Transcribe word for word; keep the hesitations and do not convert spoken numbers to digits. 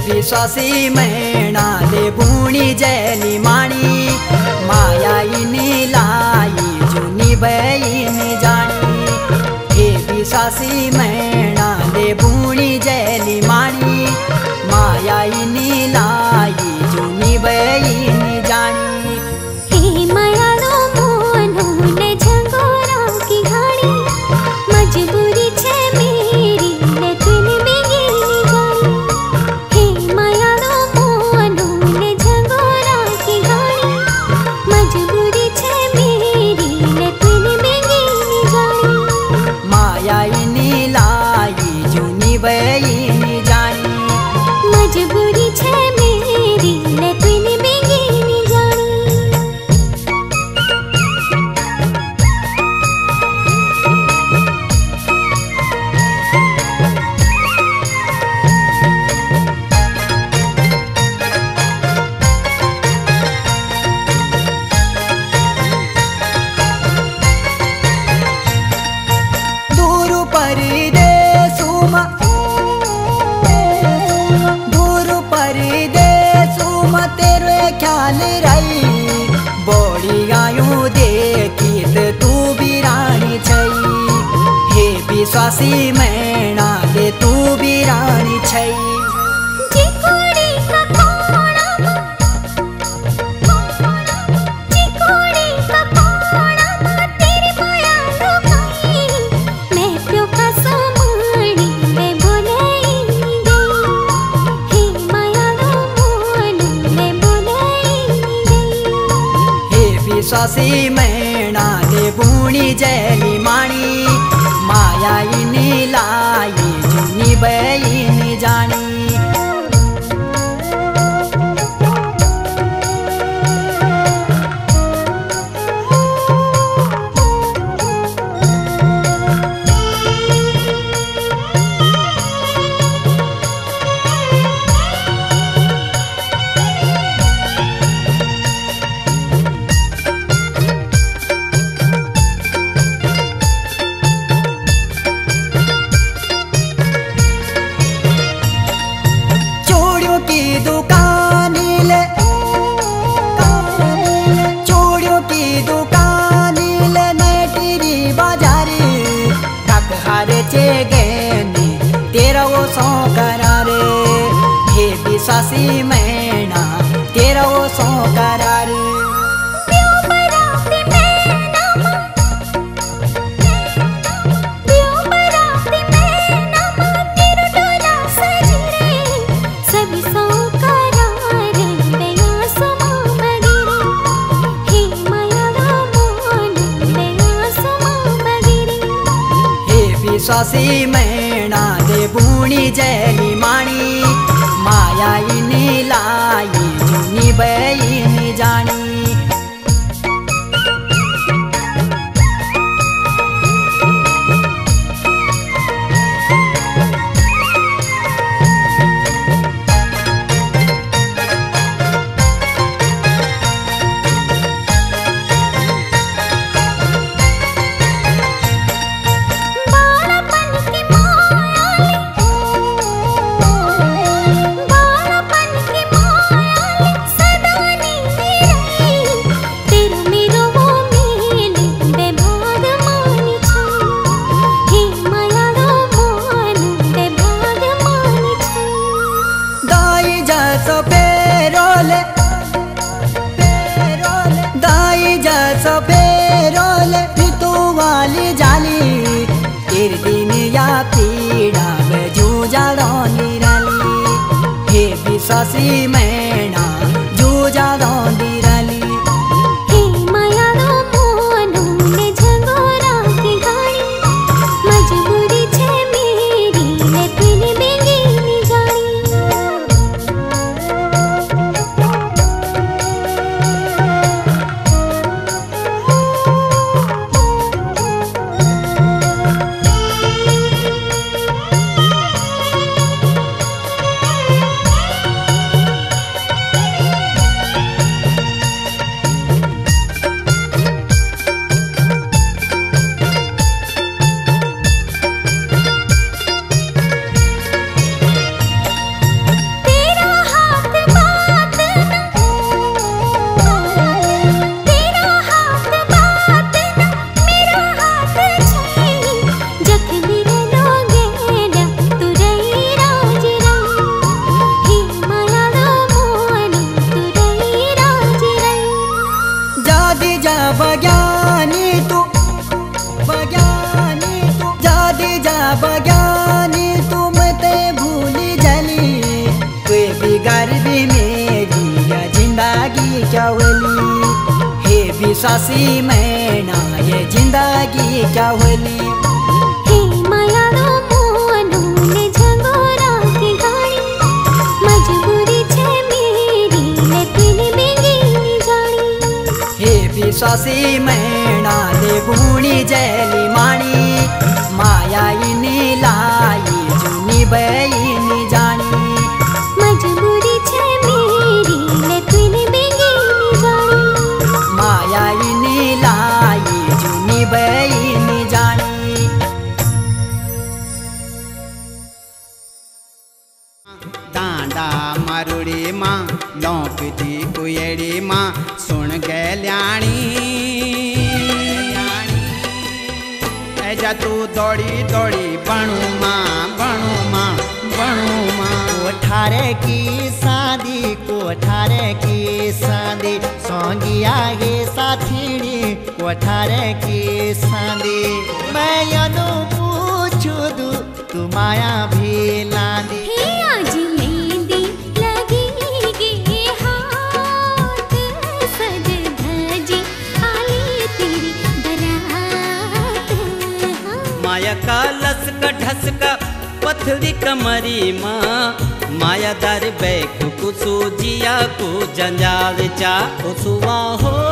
विश्वासी मैणा ले बूणी जैली माणी माया इनी लाई जुनी बईन जानी। हे विश्वासी मैणा ले बूणी जैली माणी माया इनी लाई जुनी बईन जानी। हे मायाळो मोनो ने झंगोरा की घाणी मजबूरी छे मेरी ने तुन बेगीनी जानी। हे मायाळो मोनो ने झंगोरा की घाणी मजबूरी छे मेरी ने तुन बेगीनी जानी। माया इनी लाई जुनी बईन जानी। मजबूरी छे मेरी ने तुन बेगीनी जानी। दूर परदेसुमा दूर परदेसुमा तेरे ख्याल रही बोड़ी आयु देखित तू बिरानी छई। हे विश्वासी मैणा ले तू बिरानी छई। चिकोड़ी का कोणा चिकोड़ी का कोणा तेरी माया लुकाई मैं प्यो का समाणी मैं बोलाई गई। हे माया लो मोनू मैं बोलाई गई। हे विश्वासी मैणा ले बूणी जैली माणी माया इनी लाई जुनी बईन जानी। चूड़ियों की दुकान ले चूड़ियों की दुकान ले नैटिरी बाजारी तक हर चे गैनी तेरा वो सौ करारे। हे विश्वासी मैणा तेरा वो सौ करारे। प्यो बराती मैना मां प्यो बराती मैना मां तेरो डोला सजरे सभी सौ करार बेया सुमा बगिरे। हे मायाळो मोनू बेया सुमा बगिरे। हे विश्वासी मैणा ले बूणी जैली माणी माया इनी लाई जुनी बईन जानी। बालापन की मायाली बालापन की मायाली सदा नीती रही तेरो मेरो वो मेल बेभाग मानी छई। हे मायाळो मोनू बेभाग मानी छई। दाई जस पेरोले दाई जस पेरोले ऋतु वाली जाली तेरे दिन या पीड़ा जूझा रोनी रली। हे विश्वासी मैणा जूझा रोनी रली। हे मायाळो मोनू ने झंगोरा की घाणी मजबूरी छे मेरी ने तुन बेगीनी जानी। क्या होली। हे विश्वासी मैना ये जिंदगी क्या होली। हे मायाळो मोनू ने झंगोरा की गाड़ी मजबूरी छे मेरी ले तेने बेंगी जानी। हे विश्वासी मैना ले गुणी जैली माणी माया इनी लाई जुनी बईनी जानी। मजबूरी छे मेरी ले तेने बेंगी जानी। माया इनी लाई जुनी बईनी जानी। डांडा मारुड़ी माँ लौकती कुएड़ी माँ सुन गल्याणी। ऐजा तू दौड़ी दौड़ी बनू माँ बनू माँ बनू माँ। कोठारे की शादी कोठारे की शादी सोंगिया गे साथीनी कोठारे की शादी। मैं यनु पूछू दू तू माया भी लादी। हे आज मेहंदी लगेगी हाथ सज धजी आली तेरी बरात। माया का लसका ढसका पथरी कमरी माँ माया दर बैख कुसु जिया को जंजाल चा कुसुआ हो